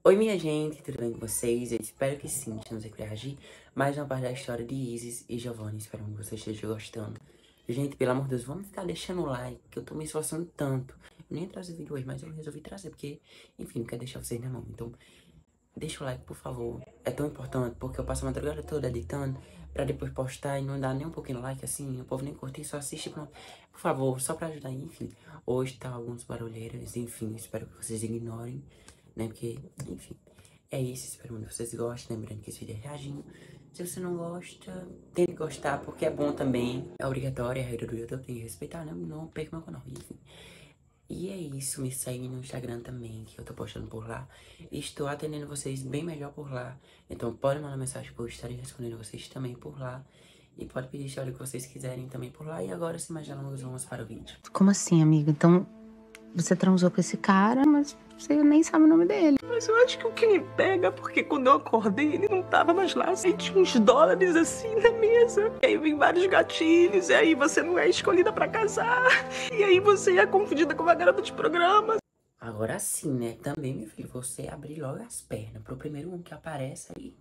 Oi minha gente, tudo bem com vocês? Eu espero que sim, estamos aqui pra reagir mais uma parte da história de Isis e Giovanni. Espero que vocês estejam gostando. Gente, pelo amor de Deus, vamos ficar deixando o like, que eu tô me esforçando tanto. Eu nem ia trazer vídeo hoje, mas eu resolvi trazer, porque, enfim, não quero deixar vocês na mão. Então, deixa o like, por favor. É tão importante, porque eu passo a madrugada toda editando pra depois postar e não dar nem um pouquinho like, assim, o povo nem curtir, só assiste, pronto. Por favor, só pra ajudar, enfim. Hoje tá alguns barulheiros, enfim, espero que vocês ignorem, né, porque, enfim, é isso, espero que vocês gostem, lembrando que esse vídeo é reagindo. Se você não gosta, tente gostar, porque é bom também, é obrigatório, é a regra do YouTube, tem que respeitar, né, não perca meu canal, enfim. E é isso, me segue no Instagram também, que eu tô postando por lá. Estou atendendo vocês bem melhor por lá, então pode mandar mensagem por estarei respondendo vocês também por lá. E pode pedir história que vocês quiserem também por lá. E agora, sem mais delongas, vamos para o vídeo. Como assim, amiga? Então, você transou com esse cara, mas você nem sabe o nome dele. Mas eu acho que o que me pega é porque quando eu acordei, ele não tava mais lá. Aí tinha uns dólares assim na mesa. E aí vem vários gatilhos. E aí você não é escolhida pra casar. E aí você é confundida com uma garota de programa. Agora sim, né? Também, meu filho, você abrir logo as pernas pro primeiro um que aparece aí.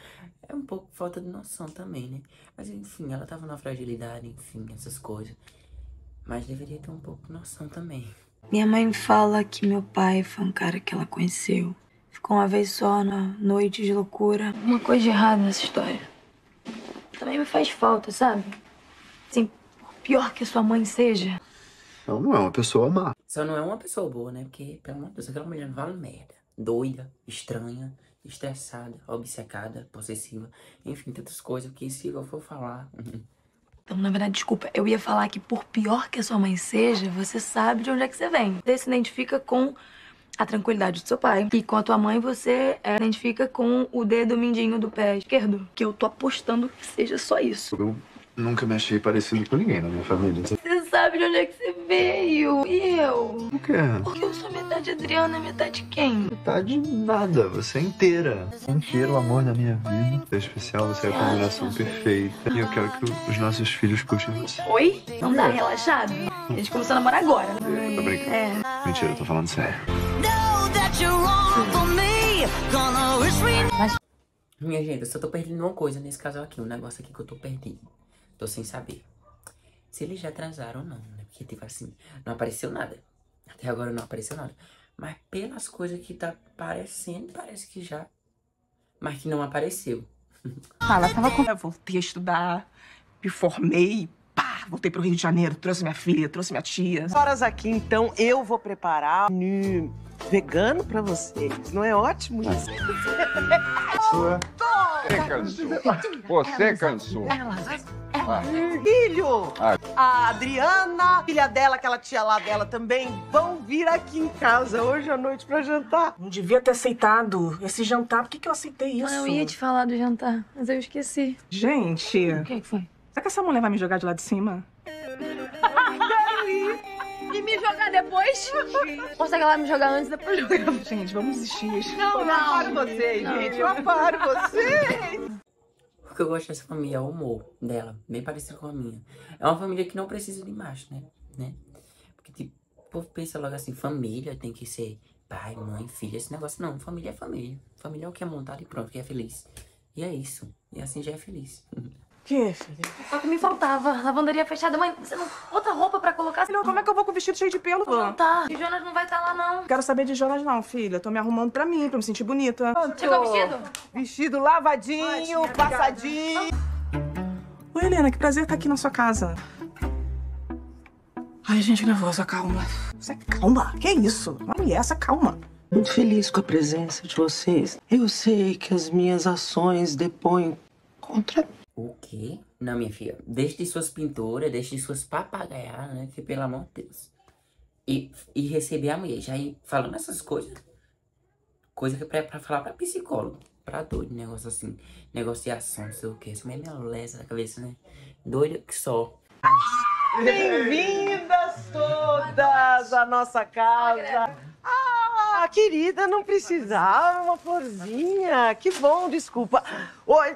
É um pouco falta de noção também, né? Mas enfim, ela tava na fragilidade, enfim, essas coisas. Mas deveria ter um pouco de noção também. Minha mãe fala que meu pai foi um cara que ela conheceu. Ficou uma vez só na noite de loucura. Uma coisa de errado nessa história. Também me faz falta, sabe? Assim, por pior que sua mãe seja. Ela não é uma pessoa má. Só não é uma pessoa boa, né? Porque, pelo amor de Deus, aquela mulher não vale merda. Doida, estranha, estressada, obcecada, possessiva. Enfim, tantas coisas que se eu for falar... Então, na verdade, desculpa, eu ia falar que por pior que a sua mãe seja, você sabe de onde é que você vem. Você se identifica com a tranquilidade do seu pai. E com a tua mãe, você se identifica com o dedo mindinho do pé esquerdo. Que eu tô apostando que seja só isso. Eu nunca me achei parecido com ninguém na minha família. Você sabe de onde é que você veio. E eu? O quê? Porque eu sou metade Adriana e metade quem? Tá de nada, você é inteira. Inteiro o amor da minha vida. Você é especial, você é a combinação perfeita. E eu quero que os nossos filhos curtem você. Oi? Não dá relaxado? A gente começou a namorar agora. Tô brincando. É. Mentira, eu tô falando sério. Minha gente, eu só tô perdendo uma coisa nesse casal aqui. Um negócio aqui que eu tô perdendo. Tô sem saber se eles já transaram ou não, né? Porque, tipo assim, não apareceu nada. Até agora não apareceu nada. Mas pelas coisas que tá aparecendo, parece que já. Mas que não apareceu. Ela tava com... Eu voltei a estudar, me formei, pá, voltei pro Rio de Janeiro, trouxe minha filha, trouxe minha tia. Horas aqui, então, eu vou preparar um vegano pra vocês. Não é ótimo isso? Você cansou. Filho! A Adriana, filha dela, aquela tia lá dela também, vão vir aqui em casa hoje à noite pra jantar. Não devia ter aceitado esse jantar. Por que eu aceitei isso? Eu ia te falar do jantar, mas eu esqueci. Gente, O que foi? será que essa mulher vai me jogar de lá de cima? E me jogar depois? Ou será que ela vai me jogar antes e depois jogar? Gente, vamos desistir. Não, Eu aparo vocês, gente, eu aparo vocês. O que eu gosto dessa família é o humor dela, bem parecido com a minha. É uma família que não precisa de macho, né? Porque, tipo, o povo pensa logo assim, família tem que ser pai, mãe, filha, esse negócio. Não, família é família. Família é o que é montado e pronto, que é feliz. E é isso. E assim já é feliz. Que, filha? Só que me faltava. Lavanderia fechada. Mãe, você não... outra roupa pra colocar? Filho, como é que eu vou com o vestido cheio de pelo? Não tá. E Jonas não vai estar lá, não. Quero saber de Jonas não, filha. Tô me arrumando pra mim, pra me sentir bonita. Chegou o vestido? Vestido lavadinho, passadinho. Oi, Helena, que prazer estar aqui na sua casa. Ai, gente, nervosa, calma. Você calma? Que isso? Uma mulher, essa calma. Muito feliz com a presença de vocês. Eu sei que as minhas ações depõem contra mim. O quê? Não, minha filha. Deixe de suas pinturas, deixe de suas papagaiadas, né? Que pelo amor de Deus. E receber a mulher. Já ir falando essas coisas. Coisa que é pra falar pra psicólogo. Pra doido, negócio assim. Negociação, não sei o quê. Essa mulher é meio lesa da cabeça, né? Doida que só. Bem-vindas todas à nossa casa. Ah, querida, não precisava uma florzinha. Que bom, desculpa. Oi.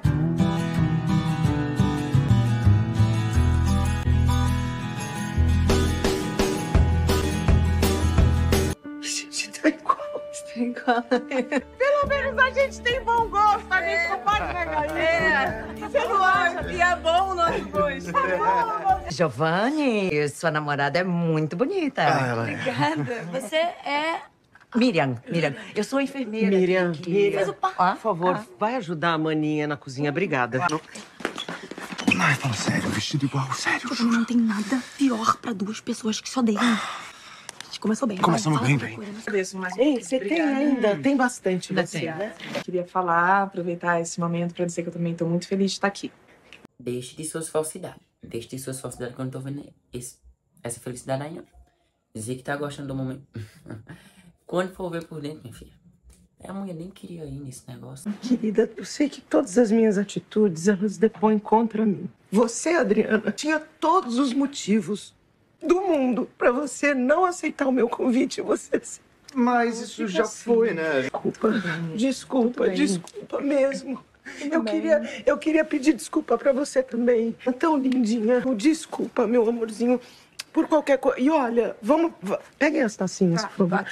Gente, tá igual. Pelo menos a gente tem bom gosto, a gente não pode negar isso. Você não acha? E é bom o nosso gosto. Giovanni, sua namorada é muito bonita. Obrigada. Você é... Miriam, eu sou enfermeira. Miriam, Fez o par... por favor, vai ajudar a maninha na cozinha. Obrigada. Ai, fala sério, vestido igual, sério. Giovanni, não tem nada pior pra duas pessoas que se odeiam. A gente começou bem. Começamos bem. Ei, você tem ainda? Tem bastante você, né? Queria falar, aproveitar esse momento pra dizer que eu também tô muito feliz de estar aqui. Deixe de suas falsidades. Deixe de suas falsidades quando eu tô vendo essa felicidade aí, não. Dizer que tá gostando do momento. Quando for ver por dentro, minha filha. A mulher nem queria ir nesse negócio. Querida, eu sei que todas as minhas atitudes, elas depõem contra mim. Você, Adriana, tinha todos os motivos do mundo pra você não aceitar o meu convite. Você... Mas isso já foi, né? Desculpa mesmo. Eu queria pedir desculpa pra você também. Tão lindinha. Desculpa, meu amorzinho, por qualquer coisa. E olha, peguem as tacinhas, por favor.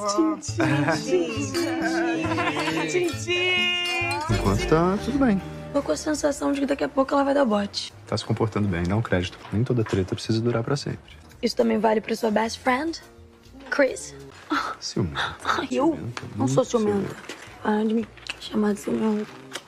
Enquanto tá tudo bem. Tô com a sensação de que daqui a pouco ela vai dar bote. Tá se comportando bem, dá um crédito. Nem toda treta precisa durar pra sempre. Isso também vale pra sua best friend, Chris? Ciumenta. Eu não sou ciumenta. Para de me chamar de ciumenta.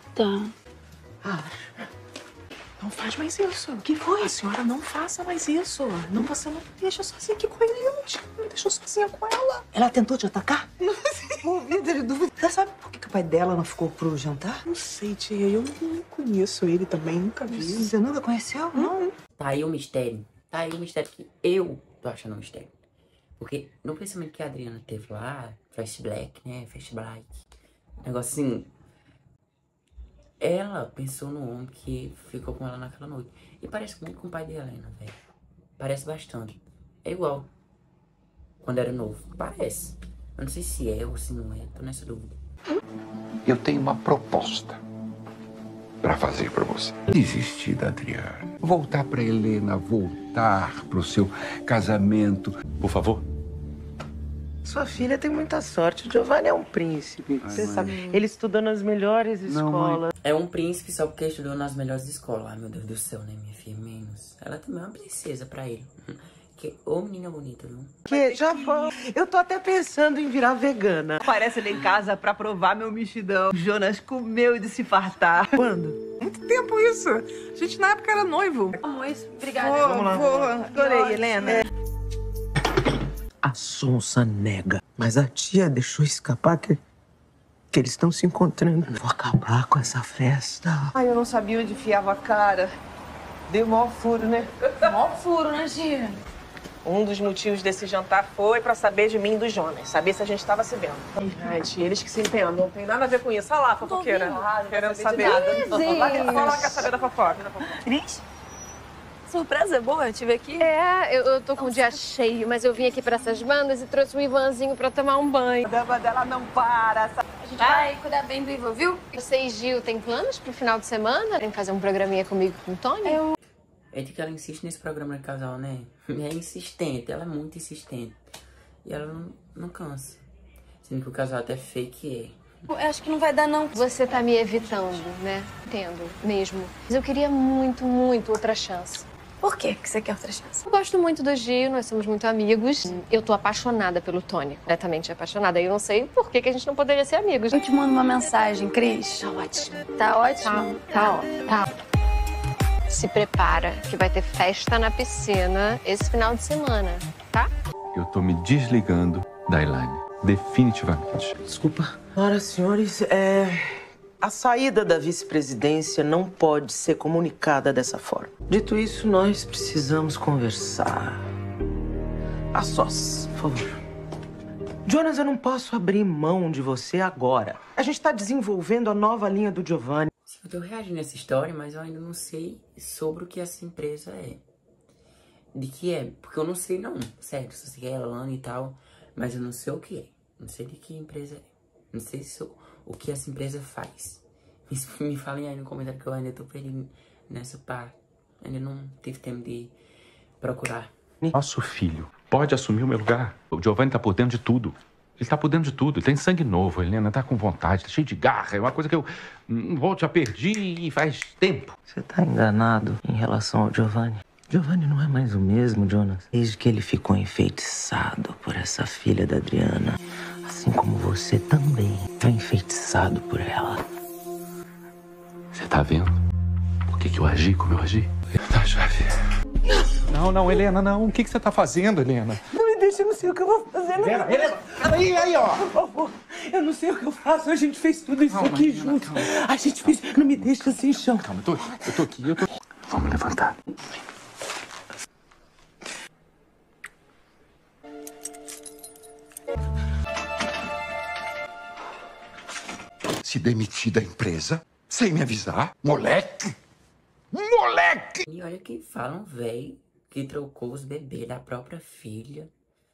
Não faz mais isso. O que foi? A senhora não faça mais isso. Não, você não me deixa sozinha aqui com ele. Não me deixa sozinha com ela. Ela tentou te atacar? Movida de dúvida. Você sabe por que o pai dela não ficou pro jantar? Não sei, tia. Eu não conheço ele também. Nunca vi. Você nunca conheceu? Não. Tá aí o mistério. Tá aí o mistério que eu tô achando um mistério. Porque no pensamento que a Adriana teve lá, Fast Black, né? Fast Black. Negócio assim. Ela pensou no homem que ficou com ela naquela noite. E parece muito com o pai de Helena, velho. Parece bastante. É igual. Quando era novo. Parece. Eu não sei se é ou se não é. Tô nessa dúvida. Eu tenho uma proposta para fazer para você. Desistir da Adriana. Voltar para Helena, voltar pro seu casamento. Por favor. Sua filha tem muita sorte. O Giovanni é um príncipe. Você sabe. Ele estudou nas melhores escolas. É um príncipe só porque estudou nas melhores escolas. Ai, meu Deus do céu, né, minha filha? Menos. Ela também é uma princesa pra ele. Que, ô, menina bonita, viu? Que já foi. Eu tô até pensando em virar vegana. Aparece ele em casa pra provar meu mexidão. Jonas comeu de se fartar. Quando? Muito tempo isso. A gente na época era noivo. Amor, obrigada. Vamos lá. Adorei, Helena. A Sonsa nega. Mas a tia deixou escapar que eles estão se encontrando. Vou acabar com essa festa. Ai, eu não sabia onde enfiava a cara. Deu maior furo, né? Mó furo, né, tia? Um dos motivos desse jantar foi pra saber de mim e do Jonas. Saber se a gente tava se vendo. Ai, tia, eles que se entendam. Não tem nada a ver com isso. Olha lá, fofoqueira. Querendo saber. Fala, quer saber da fofoca. Cris? Surpresa boa te ver aqui. É, eu tô com um dia cheio, mas eu vim aqui pra essas bandas e trouxe o Ivanzinho pra tomar um banho. A dama dela não para. A gente vai cuidar bem do Ivan, viu? Você e Gil tem planos pro final de semana? Tem que fazer um programinha comigo com o Tony? É de que ela insiste nesse programa de casal, né? É insistente, ela é muito insistente. E ela não cansa. Sendo que o casal até fake é. Eu acho que não vai dar, não. Você tá me evitando, né? Entendo, mesmo. Mas eu queria muito, muito outra chance. Por que você quer outra chance? Eu gosto muito do Gil, nós somos muito amigos. Eu tô apaixonada pelo Tony, completamente apaixonada. E eu não sei por que a gente não poderia ser amigos. Eu te mando uma mensagem, Cris. Tá ótimo. Tá ótimo? Tá ótimo. Tá. Se prepara, que vai ter festa na piscina esse final de semana, tá? Eu tô me desligando da Elaine. Definitivamente. Desculpa. Senhoras e senhores, a saída da vice-presidência não pode ser comunicada dessa forma. Dito isso, nós precisamos conversar. A sós, por favor. Jonas, eu não posso abrir mão de você agora. A gente tá desenvolvendo a nova linha do Giovanni. Eu tô reagindo a essa história, mas eu ainda não sei sobre o que essa empresa é. De que é. Porque eu não sei, não. Sério, se você quer Elane e tal. Mas eu não sei o que é. Não sei de que empresa é. Não sei o que essa empresa faz. Me falem aí no comentário que eu ainda tô perdido nessa parte. Ainda não tive tempo de procurar. Nosso filho pode assumir o meu lugar. O Giovanni tá por dentro de tudo. Ele tá por dentro de tudo, ele tem sangue novo, a Helena tá com vontade, tá cheio de garra. É uma coisa que eu já perdi e faz tempo. Você tá enganado em relação ao Giovanni. Giovanni não é mais o mesmo, Jonas. Desde que ele ficou enfeitiçado por essa filha da Adriana. Assim como você também foi enfeitiçado por ela. Você tá vendo? Por que eu agi como eu agi? Tá, chefe. Não, Helena, não. O que você tá fazendo, Helena? Não me deixa, eu não sei o que eu vou fazer. Helena! Aí, ó. Por favor, eu não sei o que eu faço. A gente fez tudo isso aqui junto. A gente fez... Não me deixa sem chão. Calma, eu tô aqui. Vamos levantar. Se demitir da empresa sem me avisar? Moleque! Moleque! E olha que falam, velho, que trocou os bebês da própria filha.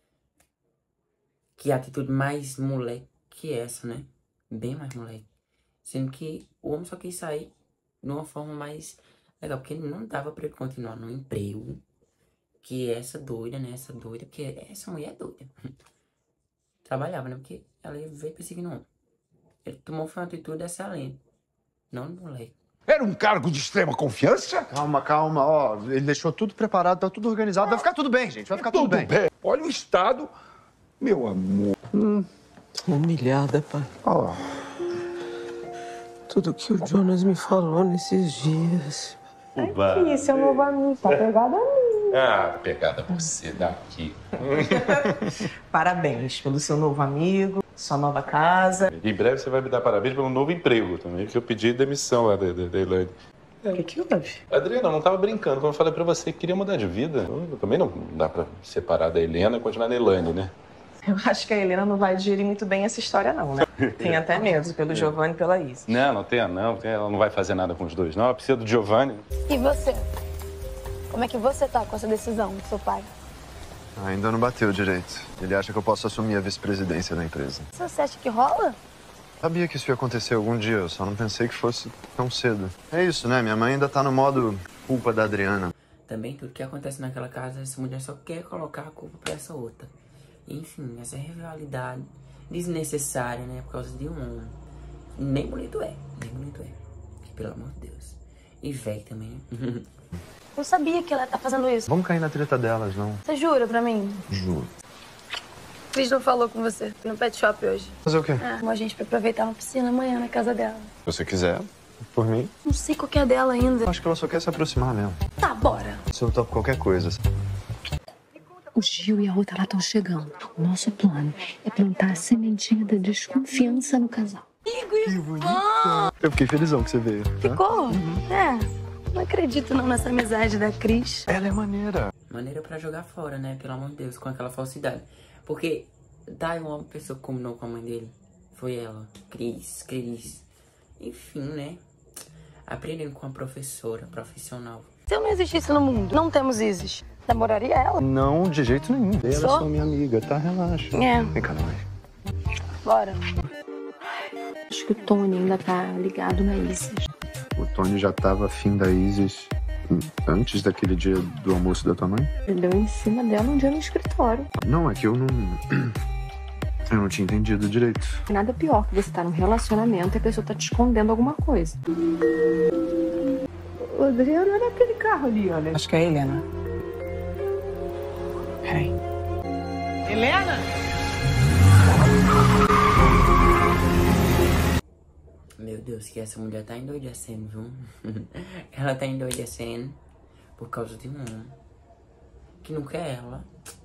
Que atitude mais moleque que essa, né? Bem mais moleque. Sendo que o homem só quis sair de uma forma mais legal. Porque não dava pra ele continuar no emprego. Que essa doida, né? Essa doida, porque essa mulher é doida. Trabalhava, né? Porque ela veio perseguindo o homem. Ele tomou uma atitude excelente. Não do moleque. Era um cargo de extrema confiança? Calma, ó. Ele deixou tudo preparado, tá tudo organizado. Vai ficar tudo bem, gente. Vai ficar tudo bem. Olha o estado, meu amor. Humilhada, pai. Ó. Tudo que o Jonas me falou nesses dias. Aqui, seu novo amigo. Tá pegado a mim. Ah, pegada você daqui. Parabéns pelo seu novo amigo, sua nova casa. Em breve você vai me dar parabéns pelo novo emprego também, que eu pedi demissão lá da Elaine. O que houve? Adriana, eu não tava brincando. Como eu falei pra você, que queria mudar de vida. Eu também não dá pra separar da Helena e continuar na Elaine, né? Eu acho que a Helena não vai digerir muito bem essa história, não, né? Tem até medo pelo Giovanni e pela Isis. Não tem, não. Ela não vai fazer nada com os dois, não. Ela precisa do Giovanni. E você? Como é que você tá com essa decisão do seu pai? Ainda não bateu direito. Ele acha que eu posso assumir a vice-presidência da empresa. Você acha que rola? Sabia que isso ia acontecer algum dia, eu só não pensei que fosse tão cedo. É isso, né? Minha mãe ainda tá no modo culpa da Adriana. Também tudo que acontece naquela casa, essa mulher só quer colocar a culpa pra essa outra. Enfim, essa rivalidade desnecessária, né? Por causa de um homem. Nem bonito é. Pelo amor de Deus. E velho também, né? Eu sabia que ela tá fazendo isso. Vamos cair na treta delas, não? Você jura pra mim? Juro. Cris não falou com você. Fui no pet shop hoje. Fazer o quê? A gente vai aproveitar uma piscina amanhã na casa dela. Se você quiser, por mim. Não sei qual que é a dela ainda. Acho que ela só quer se aproximar mesmo. Tá, bora. Se eu topo qualquer coisa. O Gil e a outra lá estão chegando. O nosso plano é plantar a sementinha da desconfiança no casal. Que bonito. Eu fiquei felizão que você veio. Tá? Ficou? Não acredito não nessa amizade da Cris. Ela é maneira. Maneira pra jogar fora, né? Pelo amor de Deus, com aquela falsidade. Porque daí uma pessoa que combinou com a mãe dele foi ela, Cris. Enfim, né? Aprendendo com a professora profissional. Se eu não existisse no mundo, não temos Isis, namoraria ela? Não, de jeito nenhum. Ela é só minha amiga, tá? Relaxa. Vem cá, mãe. Bora. Acho que o Tony ainda tá ligado na Isis. O Tony já tava afim da Isis antes daquele dia do almoço da tua mãe? Ele deu em cima dela um dia no escritório. Não, é que eu não tinha entendido direito. Nada pior que você tá num relacionamento e a pessoa tá te escondendo alguma coisa. O Adriano era aquele carro ali, olha. Acho que é a Helena. Peraí. Helena? Meu Deus, que essa mulher tá endoidecendo, viu? Ela tá endoidecendo por causa de um homem que não quer ela.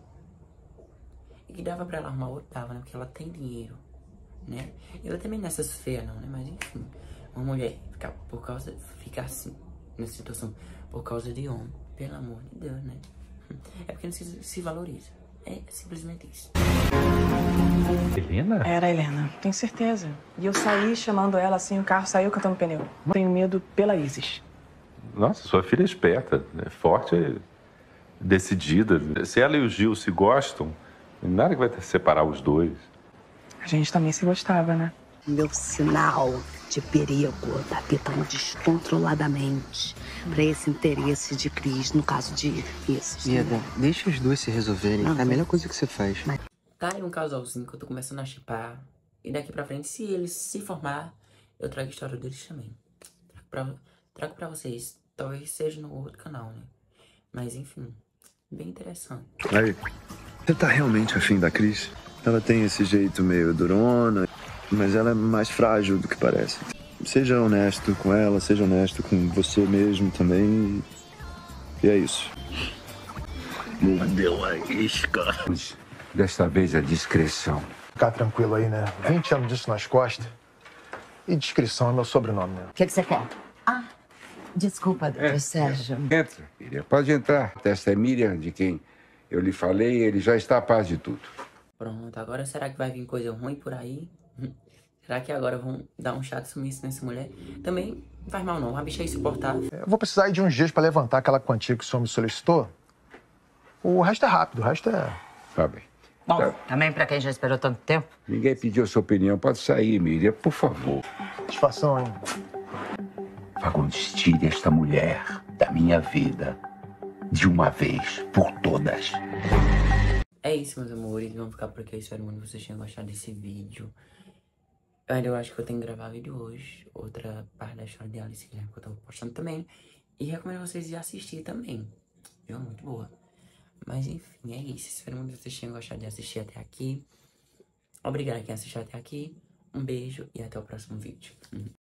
E que dava pra ela arrumar outro, dava, né? Porque ela tem dinheiro, né? Ela também não é essas feias, não, né? Mas enfim, uma mulher ficar assim, nessa situação, por causa de homem, pelo amor de Deus, né? É porque não se valoriza. É simplesmente isso. Helena? Era a Helena, tenho certeza. E eu saí chamando ela assim, o carro saiu cantando pneu. Tenho medo pela Isis. Nossa, sua filha é esperta, é forte, decidida. Se ela e o Gil se gostam, nada que vai separar os dois. A gente também se gostava, né? Meu sinal de perigo tá pitando descontroladamente para esse interesse de Cris, no caso de Isis. Ieda, deixa os dois se resolverem. É a melhor coisa que você faz. tá aí um casalzinho que eu tô começando a shippar. E daqui pra frente, se eles se formar, eu trago a história deles também. Trago pra vocês. Talvez seja no outro canal, né? Mas enfim, bem interessante. Aí, você tá realmente afim da Cris? Ela tem esse jeito meio durona, mas ela é mais frágil do que parece. Seja honesto com ela, seja honesto com você mesmo também. E é isso. Mordeu a isca. Desta vez a discrição. Ficar tranquilo aí, né? 20 anos disso nas costas. E discrição é meu sobrenome, né? O que você quer? Ah, desculpa, doutor Sérgio. Entra, Miriam. Pode entrar. Esta é Miriam, de quem eu lhe falei, ele já está a paz de tudo. Pronto, agora será que vai vir coisa ruim por aí? Será que agora vão dar um chá de sumiço nessa mulher? Também não faz mal não, a bicha é insuportável. Eu vou precisar de uns dias pra levantar aquela quantia que o senhor me solicitou. O resto é rápido, o resto é... Tá bem. Bom, também pra quem já esperou tanto tempo. Ninguém pediu a sua opinião. Pode sair, Miriam, por favor. Satisfação, hein? Fagundes, tire esta mulher da minha vida de uma vez por todas. É isso, meus amores. Vamos ficar por aqui. Eu espero muito que vocês tenham gostado desse vídeo. Eu acho que eu tenho que gravar vídeo hoje. Outra parte da história de Alice Guilherme que eu tô postando também. E recomendo vocês ir assistir também. Viu? Muito boa. Mas enfim, é isso. Espero muito que vocês tenham gostado de assistir até aqui. Obrigado a quem assistiu até aqui. Um beijo e até o próximo vídeo.